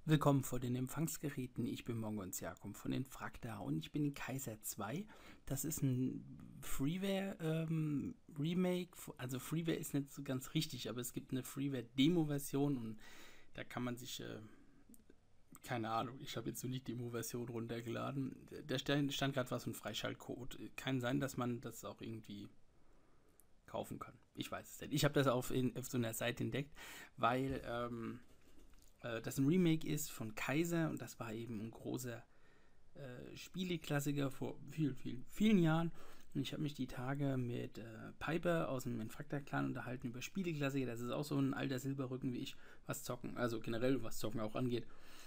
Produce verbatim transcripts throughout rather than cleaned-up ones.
Willkommen vor den Empfangsgeräten. Ich bin Mongon's Jakob von den Frakta und ich bin in Kaiser zwei. Das ist ein Freeware-Remake. Ähm, also Freeware ist nicht so ganz richtig, aber es gibt eine Freeware-Demo-Version und da kann man sich, äh, keine Ahnung, ich habe jetzt so nicht Demo-Version runtergeladen. Da stand, stand gerade was von Freischaltcode. Kann sein, dass man das auch irgendwie kaufen kann. Ich weiß es nicht. Ich habe das auf, in, auf so einer Seite entdeckt, weil ähm, äh, das ein Remake ist von Kaiser und das war eben ein großer äh, Spieleklassiker vor vielen, vielen, vielen Jahren. Und ich habe mich die Tage mit äh, Piper aus dem Infractor-Clan unterhalten über Spieleklassiker. Das ist auch so ein alter Silberrücken wie ich, was Zocken, also generell was Zocken auch angeht.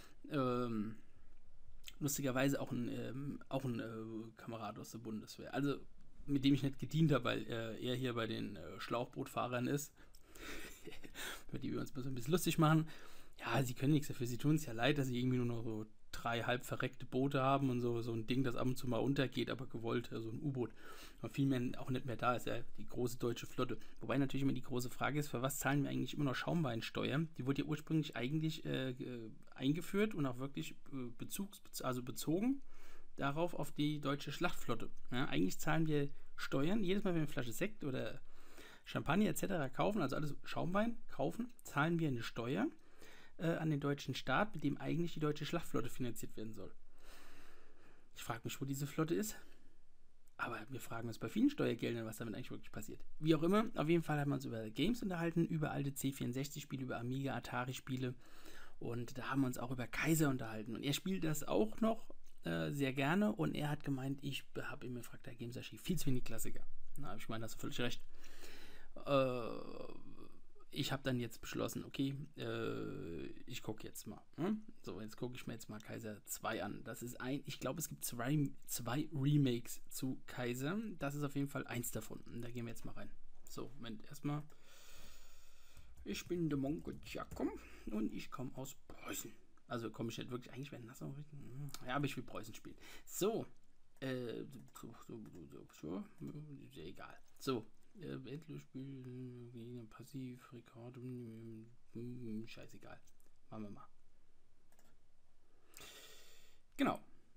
Ähm, lustigerweise auch ein, ähm, auch ein äh, Kamerad aus der Bundeswehr. Also mit dem ich nicht gedient habe, weil äh, er hier bei den äh, Schlauchbootfahrern ist, über die wir uns so ein bisschen lustig machen. Ja, sie können nichts dafür, sie tun es ja leid, dass sie irgendwie nur noch so drei halb verreckte Boote haben und so, so ein Ding, das ab und zu mal untergeht, aber gewollt, also ein U-Boot. Und viel mehr auch nicht mehr da ist, ja die große deutsche Flotte. Wobei natürlich immer die große Frage ist, für was zahlen wir eigentlich immer noch Schaumweinsteuer? Die wurde ja ursprünglich eigentlich äh, eingeführt und auch wirklich äh, bezugs, also bezogen darauf auf die deutsche Schlachtflotte. Ja, eigentlich zahlen wir Steuern, jedes Mal, wenn wir eine Flasche Sekt oder Champagner et cetera kaufen, also alles Schaumwein kaufen, zahlen wir eine Steuer äh, an den deutschen Staat, mit dem eigentlich die deutsche Schlachtflotte finanziert werden soll. Ich frage mich, wo diese Flotte ist. Aber wir fragen uns bei vielen Steuergeldern, was damit eigentlich wirklich passiert. Wie auch immer, auf jeden Fall haben wir uns über Games unterhalten, über alte C vierundsechzig-Spiele, über Amiga, Atari-Spiele. Und da haben wir uns auch über Kaiser unterhalten. Und er spielt das auch noch äh, sehr gerne. Und er hat gemeint, ich habe im Frakta Games Archiv viel zu wenig Klassiker. Na, habe ich gemeint, hast du völlig recht. Äh, ich habe dann jetzt beschlossen, okay, äh, ich gucke jetzt mal. Hm? So, jetzt gucke ich mir jetzt mal Kaiser zwei an. Das ist ein, ich glaube, es gibt zwei, zwei Remakes zu Kaiser. Das ist auf jeden Fall eins davon. Und da gehen wir jetzt mal rein. So, Moment, erstmal. Ich bin der Mongo Giacomo und ich komme aus Preußen. Also komme ich nicht wirklich, eigentlich werden das auch richtig. Ja, aber ich will Preußen spielen. So, äh, so, so, so, so, so egal. So, äh, Endlosspiel, Passiv, Rekord, scheißegal. Machen wir mal. Genau.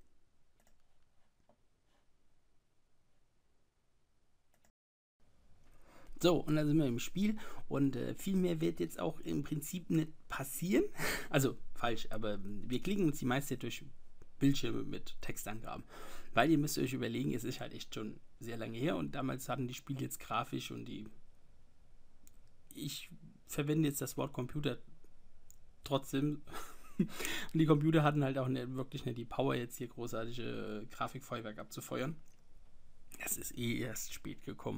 So, und dann sind wir im Spiel und äh, viel mehr wird jetzt auch im Prinzip nicht passieren. Also falsch, aber wir klicken uns die meiste Zeit durch Bildschirme mit Textangaben. Weil ihr müsst euch überlegen, es ist halt echt schon sehr lange her und damals hatten die Spiele jetzt grafisch und die. Ich verwende jetzt das Wort Computer trotzdem. Und die Computer hatten halt auch nicht, wirklich nicht die Power, jetzt hier großartige Grafikfeuerwerk abzufeuern. Das ist eh erst spät gekommen.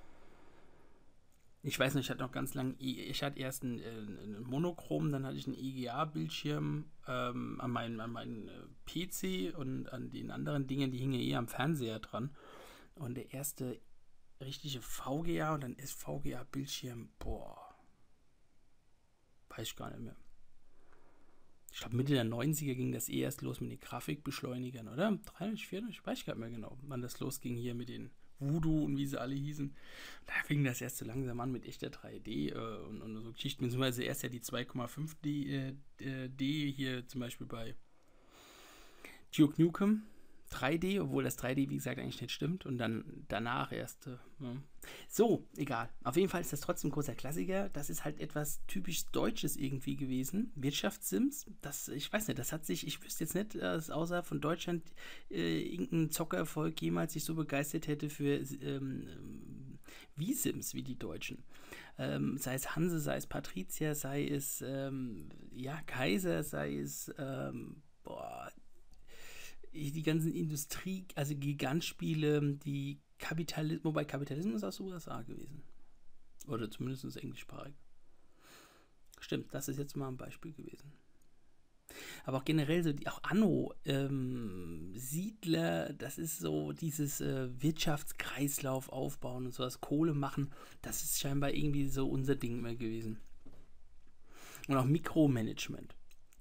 Ich weiß nicht, ich hatte noch ganz lange, ich hatte erst einen, einen Monochrom, dann hatte ich einen E G A-Bildschirm ähm, an meinen, an meinen P C und an den anderen Dingen, die hingen eh am Fernseher dran. Und der erste richtige V G A und dann S V G A-Bildschirm, boah, weiß ich gar nicht mehr. Ich glaube, Mitte der neunziger ging das eh erst los mit den Grafikbeschleunigern, oder? dreiundneunzig, vierundneunzig, ich weiß gar nicht mehr genau, wann das losging hier mit den Voodoo und wie sie alle hießen. Da fing das erst so langsam an mit echter drei D äh, und, und so Geschichten, beziehungsweise erst ja die zwei Komma fünf D, äh, D hier zum Beispiel bei Duke Nukem drei D, obwohl das drei D, wie gesagt, eigentlich nicht stimmt. Und dann danach erst. Äh, ja. So, egal. Auf jeden Fall ist das trotzdem ein großer Klassiker. Das ist halt etwas typisch Deutsches irgendwie gewesen. Wirtschaftssims, das, ich weiß nicht, das hat sich, ich wüsste jetzt nicht, dass außer von Deutschland äh, irgendein Zockervolk jemals sich so begeistert hätte für ähm, wie Sims, wie die Deutschen. Ähm, sei es Hanse, sei es Patricia, sei es ähm, ja, Kaiser, sei es ähm, boah, die ganzen Industrie, also Gigantspiele, die Kapitalismus, wobei Kapitalismus aus den U S A gewesen. Oder zumindest englischsprachig. Stimmt, das ist jetzt mal ein Beispiel gewesen. Aber auch generell so, die, auch Anno, ähm, Siedler, das ist so dieses äh, Wirtschaftskreislauf aufbauen und sowas, Kohle machen, das ist scheinbar irgendwie so unser Ding mehr gewesen. Und auch Mikromanagement.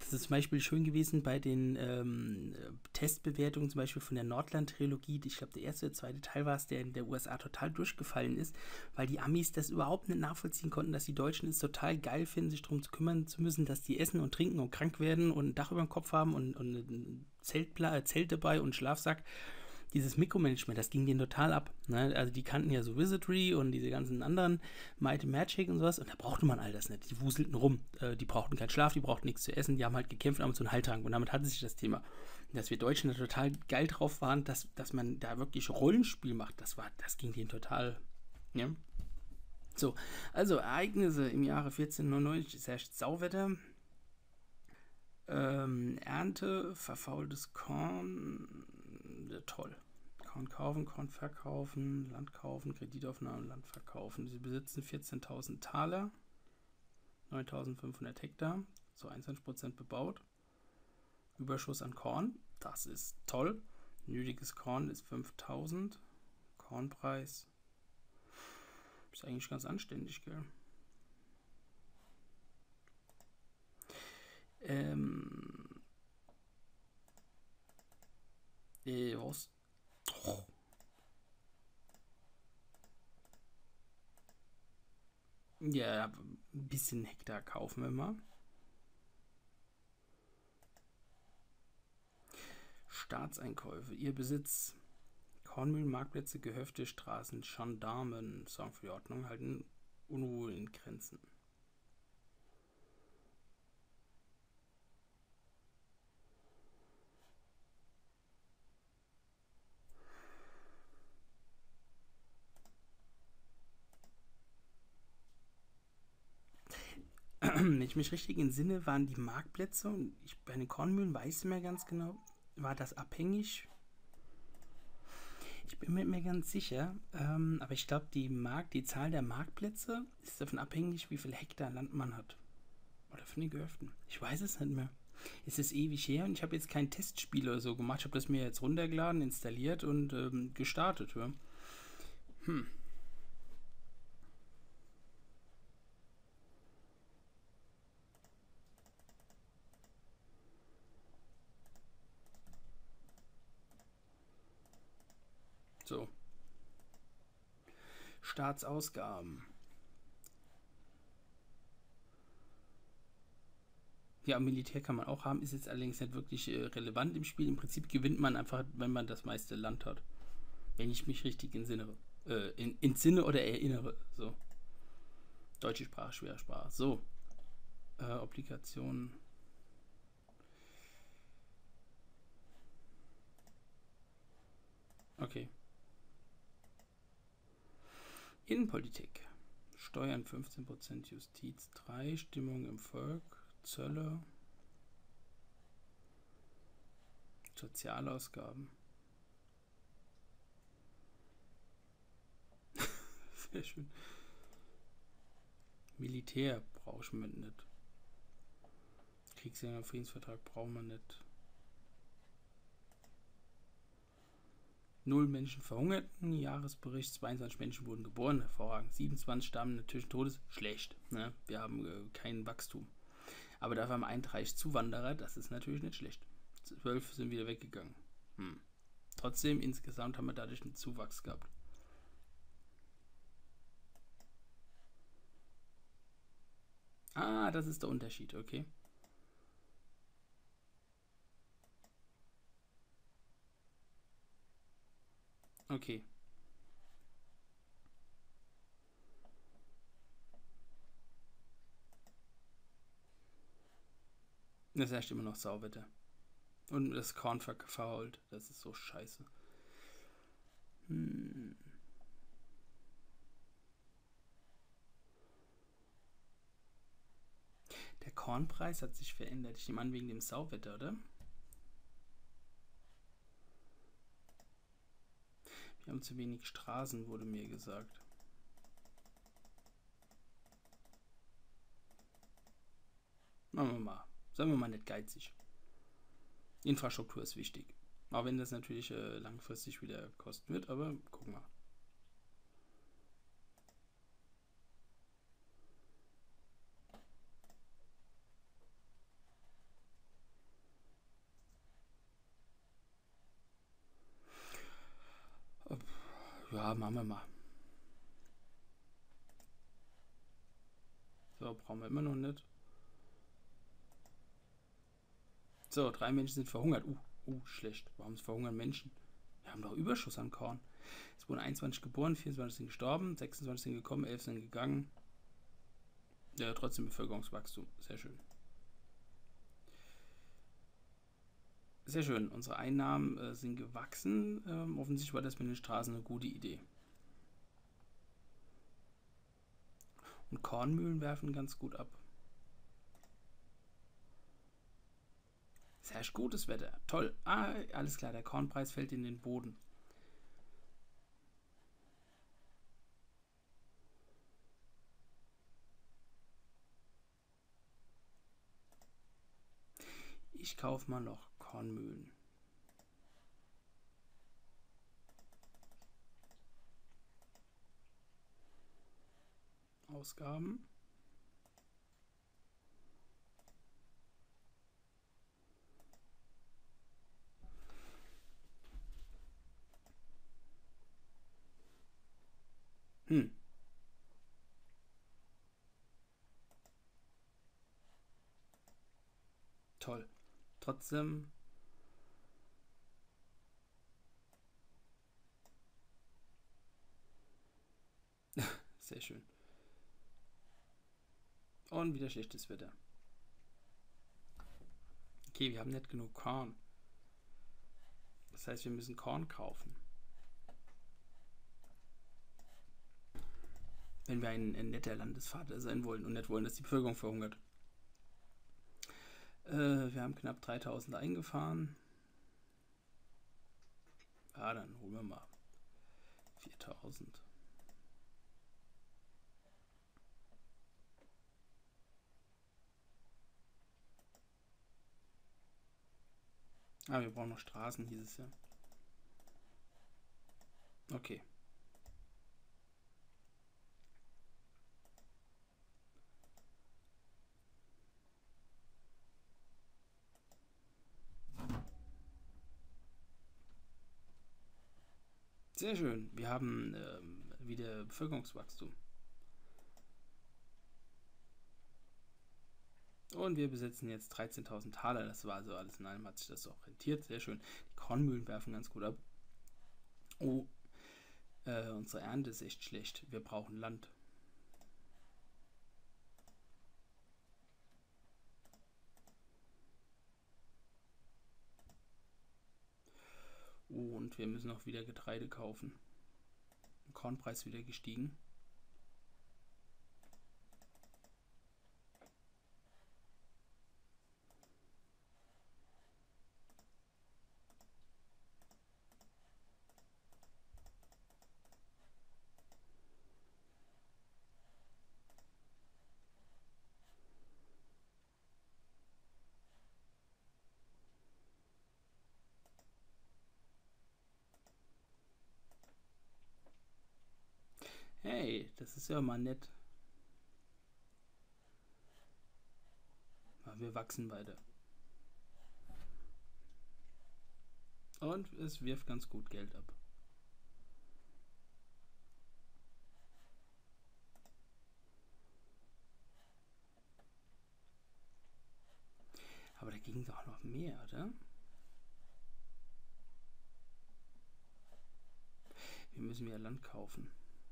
Das ist zum Beispiel schön gewesen bei den ähm, Testbewertungen, zum Beispiel von der Nordland-Trilogie. Ich glaube, der erste oder zweite Teil war es, der in der U S A total durchgefallen ist, weil die Amis das überhaupt nicht nachvollziehen konnten, dass die Deutschen es total geil finden, sich darum zu kümmern zu müssen, dass die essen und trinken und krank werden und ein Dach über dem Kopf haben und, und ein Zeltpla- Zelt dabei und einen Schlafsack. Dieses Mikromanagement, das ging denen total ab. Ne? Also die kannten ja so Wizardry und diese ganzen anderen Might and Magic und sowas und da brauchte man all das nicht. Die wuselten rum. Äh, die brauchten keinen Schlaf, die brauchten nichts zu essen, die haben halt gekämpft, haben so einen Heiltrank und damit hatte sich das Thema. Und dass wir Deutschen da total geil drauf waren, dass, dass man da wirklich Rollenspiel macht, das war, das ging denen total. Ja? So, also Ereignisse im Jahre vierzehnhundertneunundneunzig, es herrscht Sauwetter. Ähm, Ernte, verfaultes Korn, ja, toll. Korn kaufen, Korn verkaufen, Land kaufen, Kreditaufnahme, Land verkaufen. Sie besitzen vierzehntausend Taler, neuntausendfünfhundert Hektar, so einundzwanzig Prozent bebaut. Überschuss an Korn, das ist toll. Nötiges Korn ist fünftausend. Kornpreis ist eigentlich ganz anständig, gell? Ähm. Äh, was? Oh. Ja, ein bisschen Hektar kaufen wir mal. Staatseinkäufe. Ihr Besitz. Kornmühlen, Marktplätze, Gehöfte, Straßen, Gendarmen sorgen für die Ordnung, halten Unruhe in Grenzen. Wenn ich mich richtig entsinne, waren die Marktplätze, und ich, bei den Kornmühlen weiß ich mehr ganz genau, war das abhängig. Ich bin mir nicht mehr ganz sicher, ähm, aber ich glaube, die, Markt, die Zahl der Marktplätze ist davon abhängig, wie viel Hektar Land man hat. Oder von den Gehöften. Ich weiß es nicht mehr. Es ist ewig her und ich habe jetzt kein Testspiel oder so gemacht. Ich habe das mir jetzt runtergeladen, installiert und ähm, gestartet. Ja. Hm. So. Staatsausgaben. Ja, Militär kann man auch haben, ist jetzt allerdings nicht wirklich äh, relevant im Spiel. Im Prinzip gewinnt man einfach, wenn man das meiste Land hat. Wenn ich mich richtig entsinne. Äh, in, entsinne oder erinnere. So. Deutsche Sprache, schwere Sprache. So. Äh, Obligationen. Okay. Innenpolitik. Steuern fünfzehn Prozent, Justiz drei, Stimmung im Volk, Zölle, Sozialausgaben. Sehr schön. Militär braucht man nicht. Kriegsjahr Friedensvertrag braucht man nicht. Null Menschen verhungerten, Jahresbericht, zweiundzwanzig Menschen wurden geboren, hervorragend. siebenundzwanzig starben natürlichen Todes, schlecht. Ne? Wir haben äh, kein Wachstum. Aber dafür haben einunddreißig Zuwanderer, das ist natürlich nicht schlecht. zwölf sind wieder weggegangen. Hm. Trotzdem, insgesamt haben wir dadurch einen Zuwachs gehabt. Ah, das ist der Unterschied, okay. Okay. Das herrscht immer noch Sauwetter. Und das Korn verfault. Das ist so scheiße. Hm. Der Kornpreis hat sich verändert. Ich nehme an, wegen dem Sauwetter, oder? Wir haben zu wenig Straßen, wurde mir gesagt. Machen wir mal. Sagen wir mal nicht geizig. Infrastruktur ist wichtig. Auch wenn das natürlich äh, langfristig wieder kosten wird, aber gucken wir. Ja, machen wir mal. So, brauchen wir immer noch nicht. So, drei Menschen sind verhungert. Uh, uh, schlecht. Warum verhungern Menschen? Wir haben doch Überschuss an Korn. Es wurden einundzwanzig geboren, vierundzwanzig sind gestorben, sechsundzwanzig sind gekommen, elf sind gegangen. Ja, trotzdem Bevölkerungswachstum. Sehr schön. Sehr schön. Unsere Einnahmen äh, sind gewachsen. Ähm, offensichtlich war das mit den Straßen eine gute Idee. Und Kornmühlen werfen ganz gut ab. Es herrscht gutes Wetter. Toll. Ah, alles klar. Der Kornpreis fällt in den Boden. Ich kaufe mal noch Kornmühlen. Ausgaben. Hm. Toll. Trotzdem. Sehr schön. Und wieder schlechtes Wetter. Okay, wir haben nicht genug Korn. Das heißt, wir müssen Korn kaufen. Wenn wir ein, ein netter Landesvater sein wollen und nicht wollen, dass die Bevölkerung verhungert. Äh, wir haben knapp dreitausend eingefahren. Ah, dann holen wir mal viertausend. Ah, wir brauchen noch Straßen, hieß es ja. Okay. Sehr schön. Wir haben ähm, wieder Bevölkerungswachstum. Und wir besitzen jetzt dreizehntausend Taler. Das war also alles in allem, hat sich das auch rentiert. Sehr schön. Die Kornmühlen werfen ganz gut ab. Oh, äh, unsere Ernte ist echt schlecht. Wir brauchen Land. Oh, und wir müssen auch wieder Getreide kaufen. Der Kornpreis wieder gestiegen. Hey, das ist ja mal nett. Aber wir wachsen weiter. Und es wirft ganz gut Geld ab. Aber da ging doch noch mehr, oder? Wir müssen wieder Land kaufen.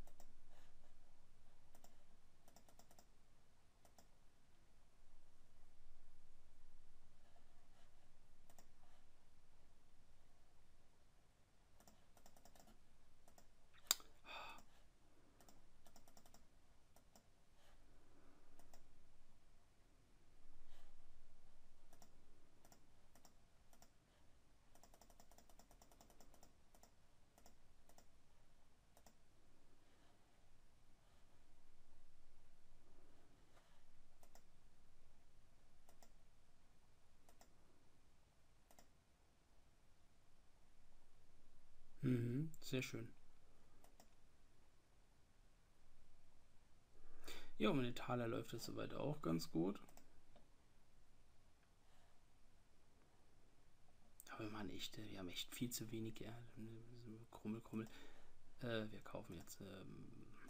Mhm, sehr schön. Ja, und mit Taler läuft es soweit auch ganz gut. Aber wir machen echt, wir haben echt viel zu wenig Erde. Krummel, Krummel. Äh, wir kaufen jetzt ähm,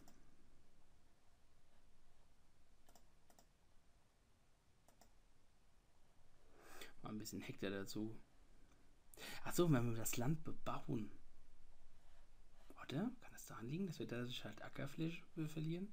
mal ein bisschen Hektar dazu. Achso, wenn wir das Land bebauen. Oder? Kann das daran liegen, dass wir dadurch halt Ackerfläche verlieren?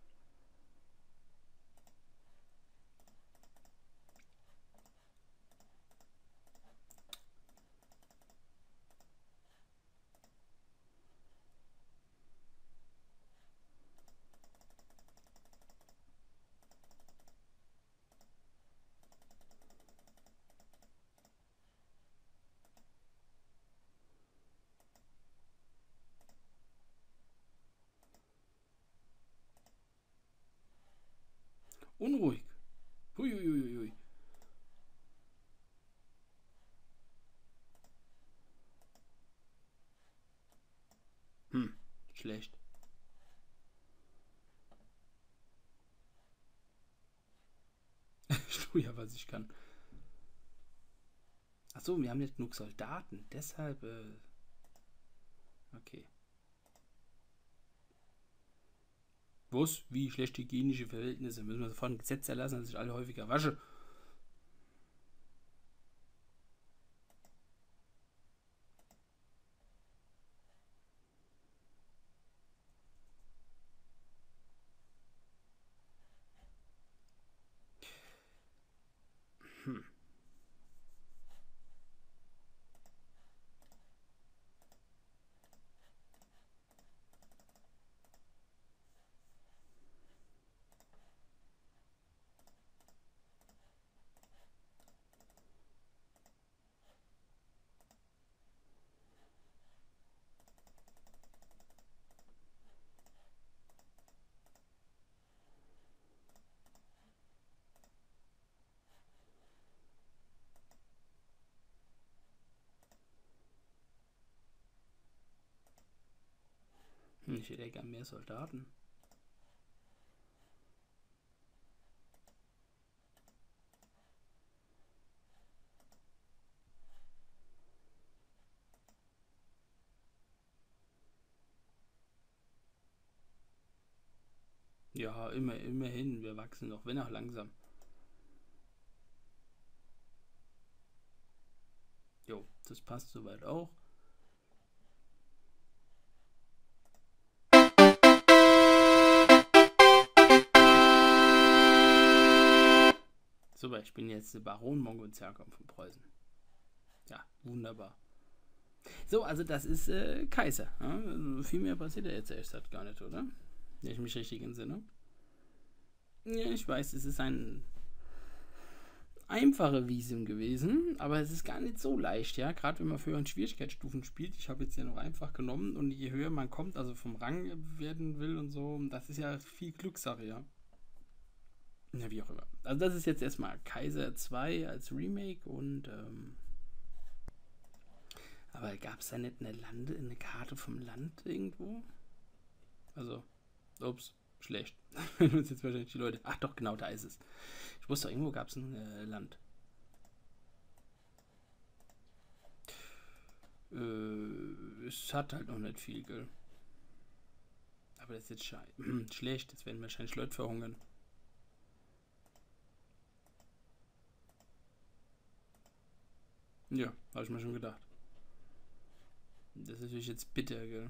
Unruhig. Huiuiuiui. Hm, schlecht. Ich tue ja, was ich kann. Achso, wir haben nicht genug Soldaten. Deshalb, äh. Okay. Was? Wie schlechte hygienische Verhältnisse? Müssen wir sofort ein Gesetz erlassen, dass sich alle häufiger waschen? Hm. Ich hätte gern mehr Soldaten. Ja, immer, immerhin. Wir wachsen noch, wenn auch langsam. Jo, das passt soweit auch. Super, ich bin jetzt Baron Mongolzerkom von Preußen. Ja, wunderbar. So, also das ist äh, Kaiser. Ja? Also viel mehr passiert ja jetzt ehrlich gesagt gar nicht, oder? Wenn ich mich richtig entsinne. Ja, ich weiß, es ist ein einfache Visum gewesen, aber es ist gar nicht so leicht, ja. Gerade wenn man für höheren Schwierigkeitsstufen spielt. Ich habe jetzt ja noch einfach genommen und je höher man kommt, also vom Rang werden will und so, das ist ja viel Glückssache, ja. Ja, wie auch immer. Also das ist jetzt erstmal Kaiser zwei als Remake und ähm, aber gab es da nicht eine Lande, eine Karte vom Land irgendwo? Also, ups, schlecht. Wenn uns jetzt wahrscheinlich die Leute. Ach doch, genau, da ist es. Ich wusste, irgendwo gab es ein äh, Land. Äh, es hat halt noch nicht viel, gell? Aber das ist jetzt schei schlecht. Jetzt werden wahrscheinlich Leute verhungern. Ja, habe ich mir schon gedacht. Das ist natürlich jetzt bitter, gell?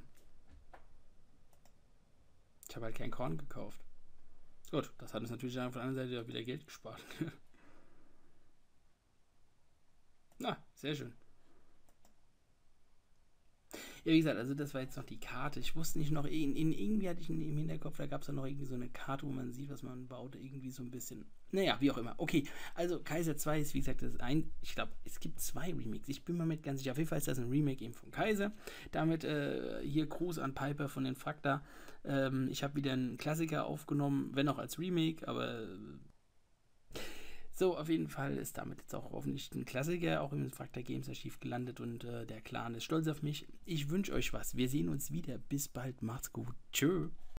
Ich habe halt kein Korn gekauft. Gut, das hat uns natürlich auf der anderen Seite ja wieder Geld gespart. Na, sehr schön. Ja, wie gesagt, also das war jetzt noch die Karte. Ich wusste nicht noch, in, in irgendwie hatte ich im Hinterkopf, da gab es ja noch irgendwie so eine Karte, wo man sieht, was man baut, irgendwie so ein bisschen. Naja, wie auch immer. Okay, also Kaiser zwei ist, wie gesagt, das ist ein, ich glaube, es gibt zwei Remakes. Ich bin mir mit ganz sicher. Auf jeden Fall ist das ein Remake eben von Kaiser. Damit äh, hier Gruß an Piper von den Frakta. Ähm, ich habe wieder einen Klassiker aufgenommen, wenn auch als Remake, aber so, auf jeden Fall ist damit jetzt auch hoffentlich ein Klassiker, auch im Frakta Games Archiv gelandet und äh, der Clan ist stolz auf mich. Ich wünsche euch was. Wir sehen uns wieder. Bis bald. Macht's gut. Tschö.